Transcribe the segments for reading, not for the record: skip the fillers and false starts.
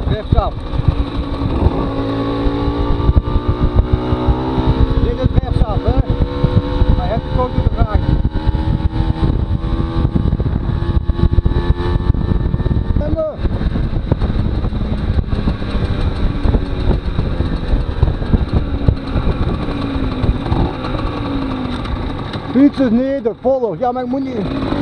Rechtsaf. Dit is rechtsaf, hè? Maar je hebt de kort te vragen. Fiets is neder, volg. Ja, maar ik moet niet.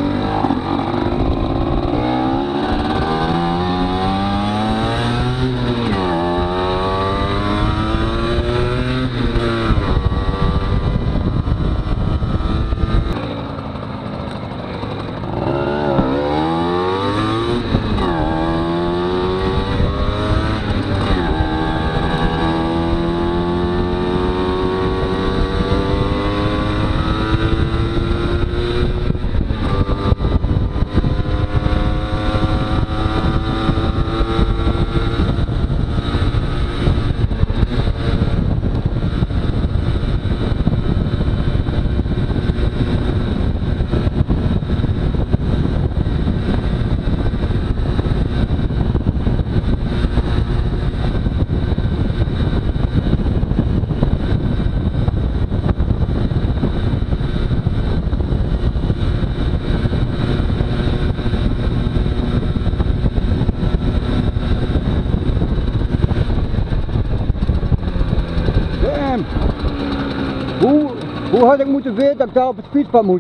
Hoe had ik moeten weten dat ik daar op het fietspad moet?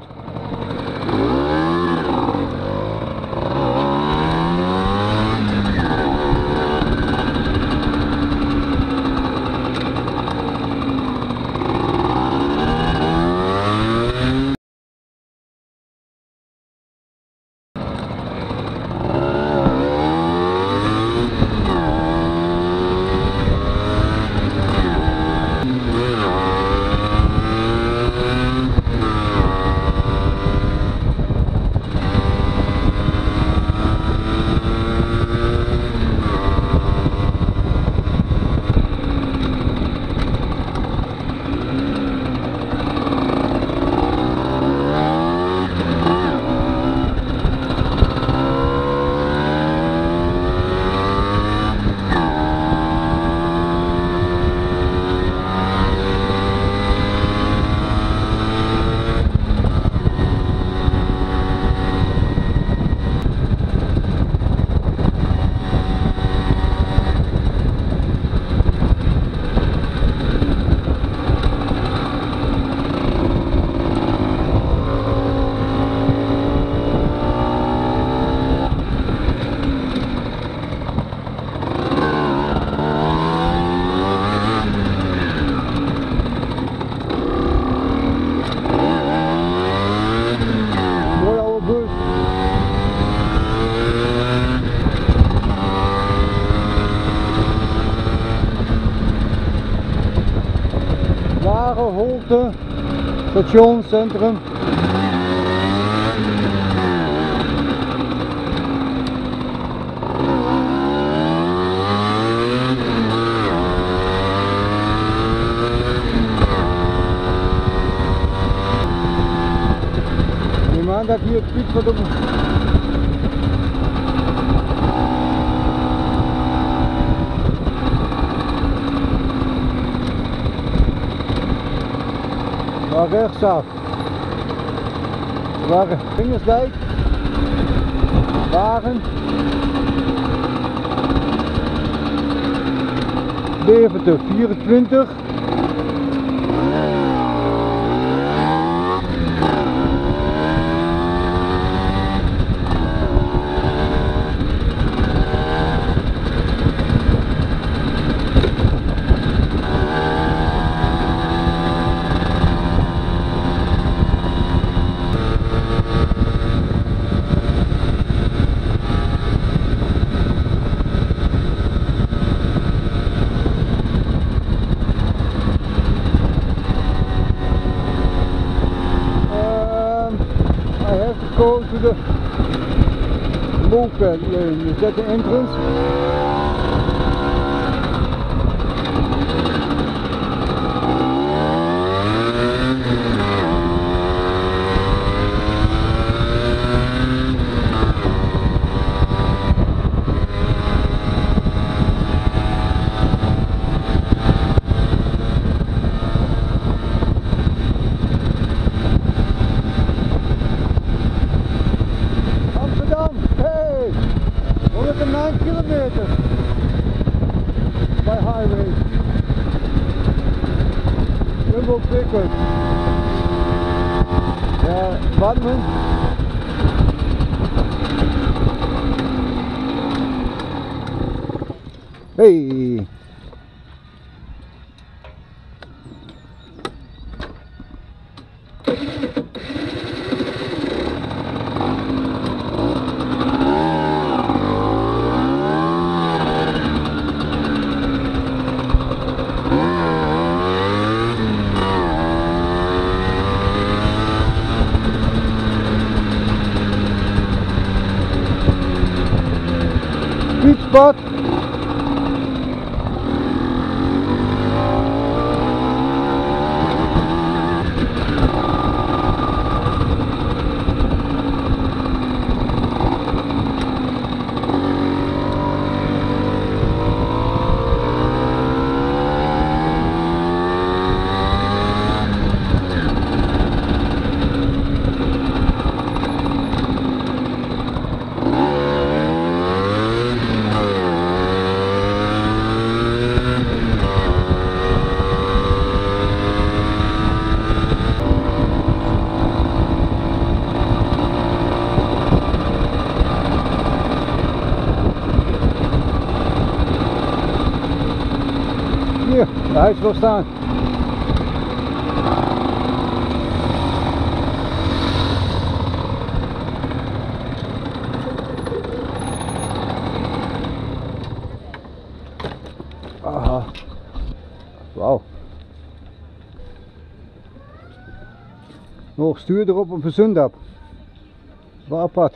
Holte, stationscentrum. Neem aan dat hier het fietspad op. Maar rechtsaf. Waar Vingersdijk. Wagen. Deventer 24. Go to the local lane. Is that the entrance? ook wikkeld. Ja, wat man? Hey. Fietspad. Hier, de huis wil staan. Aha. Wauw. Nog stuur erop een verzundap. Wel apart.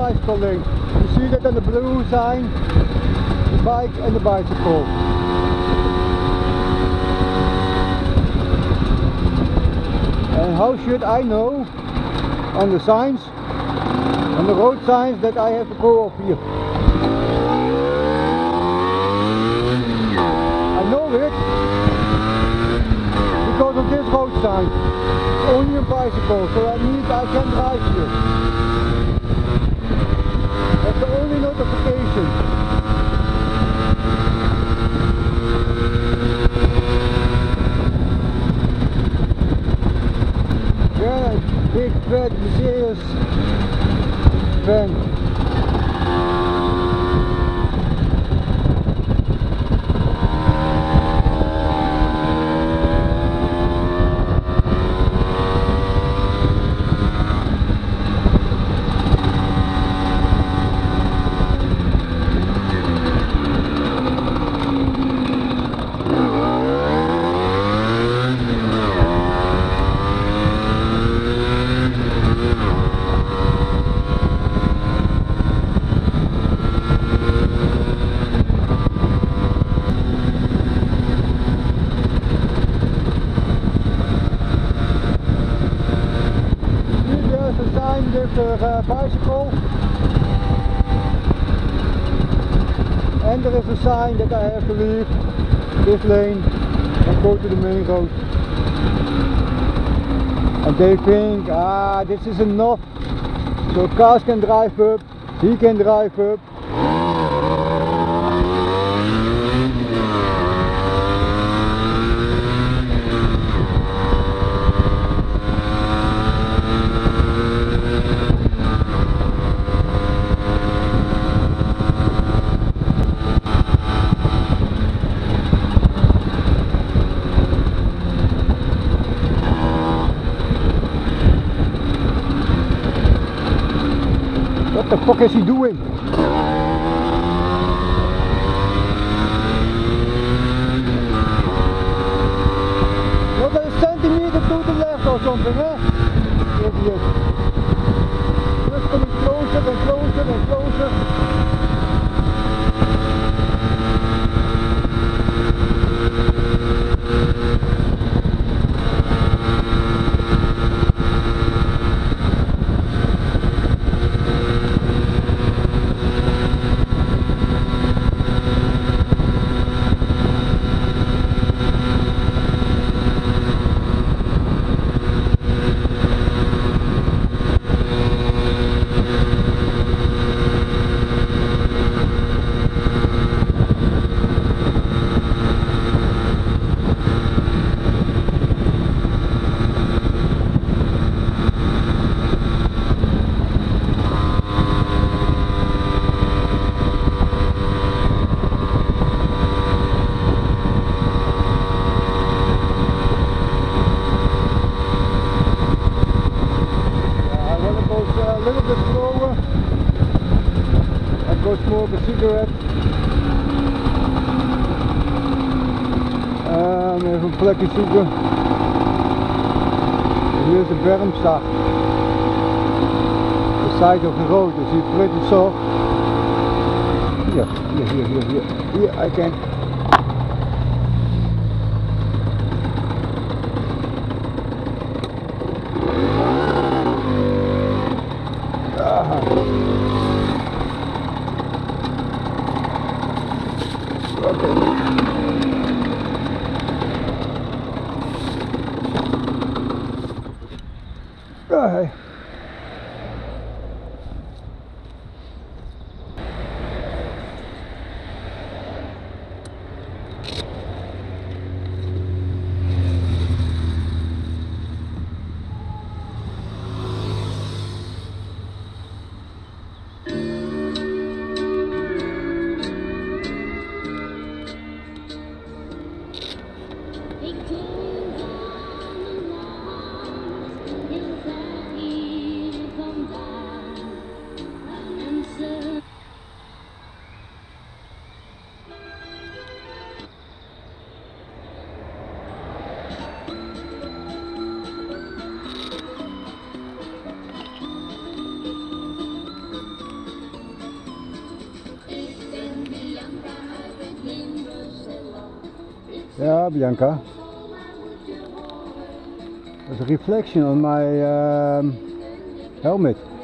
bicycle lane. You see that on the blue sign, the bike and the bicycle. And how should I know on the signs, on the road signs, that I have to go up here? I know it because of this road sign. It's only a bicycle, so I can drive here. That's the only notification. Yeah, big fat Mercedes van. With the bicycle, and there is a sign that I have to leave this lane and go to the main road, and they think, this is enough, so cars can drive up, he can drive up. What the fuck is he doing? Not a centimeter to the left or something, eh? Idiot. Just coming closer and closer and closer. Smoke a cigarette. Even een plekje zoeken. Hier is de bermstad. The side of the road, you see pretty soft. Here, I can. Okay. Yeah, Bianca. There's a reflection on my helmet.